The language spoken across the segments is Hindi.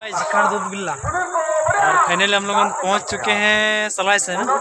और फाइनली हम लोग पहुंच चुके हैं सलाई से ना,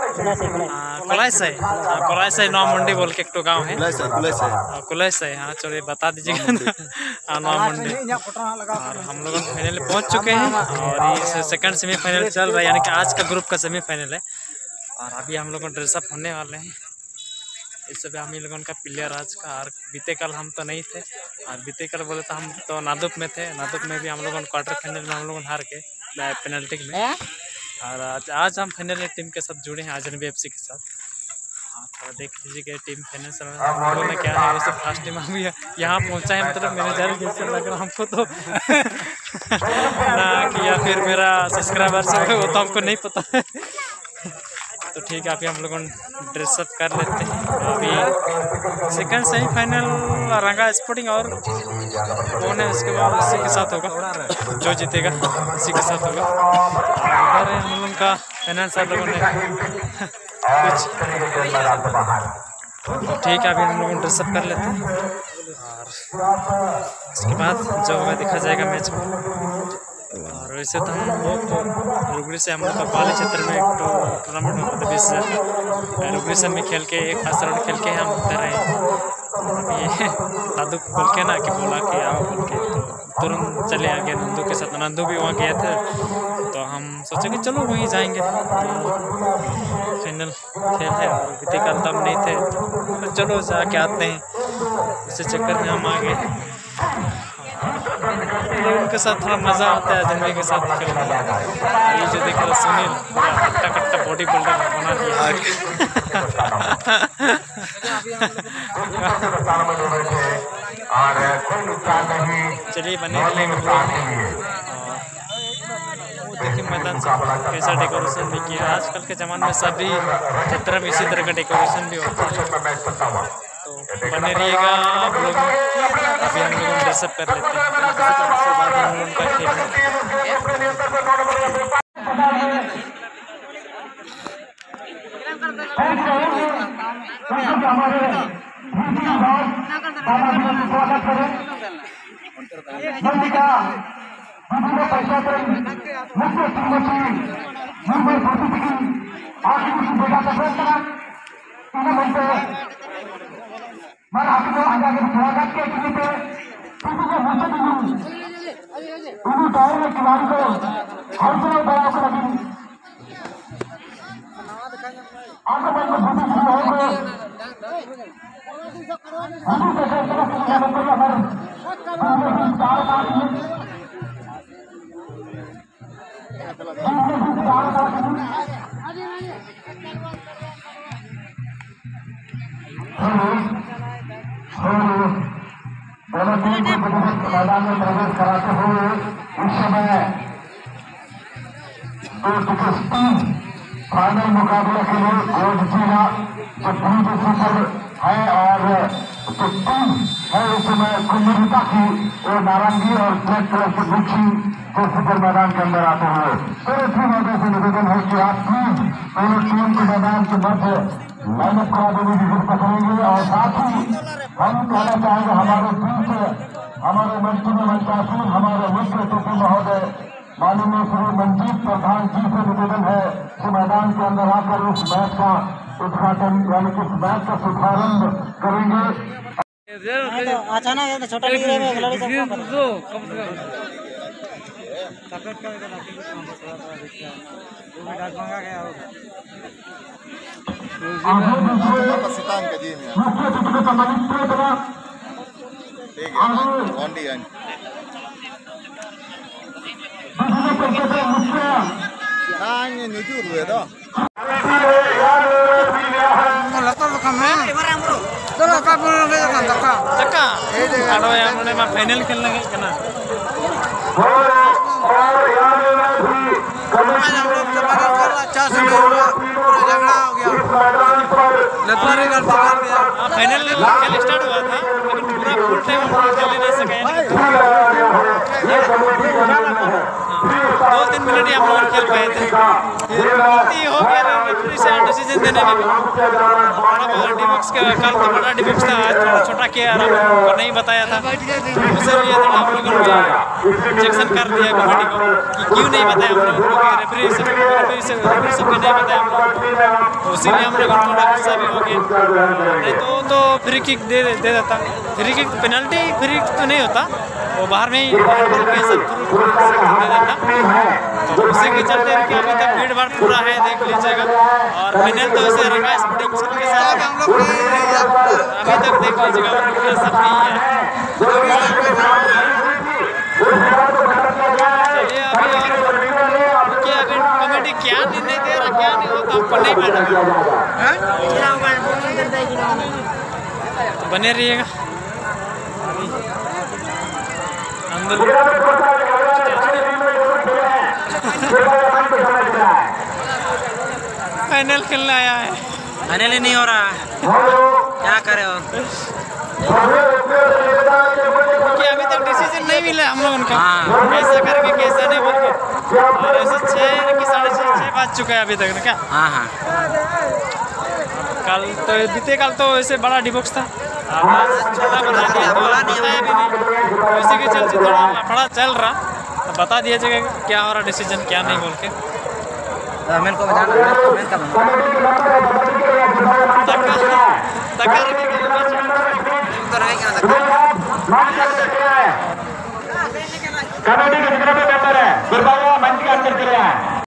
कलाई से नवा मंडी बोल के एक तो गाँव है, कुलाई से। हाँ चलिए बता दीजिएगा ना नवा मंडी। और हम लोग फाइनली पहुंच चुके हैं और ये सेकंड सेमीफाइनल चल रहा है, यानी कि आज का ग्रुप का सेमीफाइनल है। और अभी हम लोग ड्रेसअप होने वाले हैं। इस सब हम ही लोगों का प्लेयर आज का। और बीते कल हम तो नहीं थे, और बीते कल बोले तो हम तो नादुक में थे। नादुक में भी हम लोगों क्वार्टर फाइनल में हम लोग हार के पेनल्टी में। और आज हम फाइनल टीम के साथ जुड़े हैं अजनबी FC के साथ। हाँ थोड़ा देख लीजिए टीम फाइनल में क्या है। वैसे फर्स्ट टाइम हम यहाँ पहुँचा है, मतलब मैनेजर जैसे लग रहा हमको तो ना कि या फिर मेरा सब्सक्राइबर से वो तो हमको नहीं पता है। तो ठीक है, अभी हम लोग ड्रेसअप कर लेते हैं। अभी सेकंड सेमीफाइनल रंगा स्पोर्टिंग और कौन है उसके बाद उसी के साथ होगा, जो जीतेगा उसी के साथ होगा। इधर है हम लोग का फाइनल सब लोगों ने कुछ। तो ठीक है, अभी हम लोग ड्रेसअप कर लेते हैं और उसके बाद जो होगा देखा जाएगा मैच में। और वैसे तो हम लोग रुगली से हम लोग का पाली क्षेत्र में एक टूर्नामेंट होता था 20,000 का। रुगली से में खेल के एक फर्स्ट राउंड खेल के हम उधर आए। अभी दादू बोल के ना कि बोला कि आओ बोल के, तो तुरंत चले आ गए नंदू के साथ। नंदू भी वहाँ गए थे, तो हम सोचे कि चलो वहीं जाएंगे। तो फाइनल खेल है और बीते कल तो हम नहीं थे, तो चलो जाके आते हैं। इसी चक्कर में हम आ गए। उनके साथ थोड़ा मज़ा आता है अजनबी के साथ खेलने में। ये जो देख रहा सुनील पूरा कट्टा कट्टा बॉडी बिल्डर बना दिया। चलिए बने रहिएगा। देखिए मैदान से कैसा डेकोरेशन भी किया। आजकल के ज़माने में सभी क्षेत्र में इसी तरह का डेकोरेशन भी होता है, तो बने रहिएगा आप लोग। अभी हम लोग ड्रेसअप कर लेते हैं, उसके बाद हम लोग का खेल। मैदान में प्रवेश कराते हुए इस समय फाइनल मुकाबले के लिए गोल्ड जीना जो सुपर है, और जो टीम है इस समय कुंडलिता की वो नारंगी और ब्लैक कलर की बुच्छी जो सुपर मैदान के अंदर आते हुए पूरे टीम वालों से निवेदन है कि आप दोनों टीम के मैदान के मध्य लाइनअप करा देने की कोशिश करेंगे। और साथ ही हम कहना चाहेंगे हमारे टीम से हमारे मंत्री में मंचासीन हमारे मित्र टोपी महोदय माननीय श्री मंजीत प्रधान जी से निवेदन है कि मैदान के अंदर आकर इस मैच का उद्घाटन यानी कि इस मैच का शुभारंभ करेंगे। अचानक छोटा फाइनल खेलने फाइनल खेल स्टार्ट हुआ था, लेकिन पूरा फुल टाइम हम खेल नहीं सके। 2-3 मिनट मिनट ही हम लोग खेल पाए थे, फिर गलती हो गया रेफरी से डिसीजन देने में भी। बड़ा डिबॉक्स का कल तो बड़ा डिबॉक्स था, आज थोड़ा छोटा किया, हम लोगों को नहीं बताया था, इसलिए थोड़ा हम लोगों ने ऑब्जेक्शन कर दिया कमेटी को कि क्यों नहीं बताया हम लोगों को, रेफरी सबको नहीं बताया हम लोग, तो इसीलिए हम लोग थोड़ा गुस्सा भी हो गया। नहीं तो फ्री किक दे देता, free kick penalty free kick तो नहीं होता, वो बाहर में ही दे देता। तो उसी के चलते अभी तक भीड़ भाड़ पूरा है, देख लीजिएगा। और फाइनल तो ऐसे रंगा स्पोर्टिंग के साथ अभी तक देख लीजिएगा, सब नहीं है। चलिए अभी कमेटी क्या निर्णय दे रहा क्या नहीं होता आपको नहीं मालूम, तो बने रहिएगा अंदर। फाइनल खेलने आया है, फाइनल ही नहीं हो रहा है, क्या करे हो? क्योंकि अभी तक डिसीजन नहीं मिला हम लोगों का, कैसा करके कैसा नहीं बोल के, और ऐसे 6 कि 6:30 बज चुका है अभी तक ना क्या? हाँ। कल तो बीते कल तो ऐसे बड़ा डिबॉक्स था, छोटा बना दिया तो बताया भी नहीं, इसी के चलते थोड़ा लफड़ा चल रहा, तो बता दिया जाएगा क्या हो रहा डिसीजन क्या नहीं बोल के। मेरे को बताना कमेटी के जितने भी मेंबर है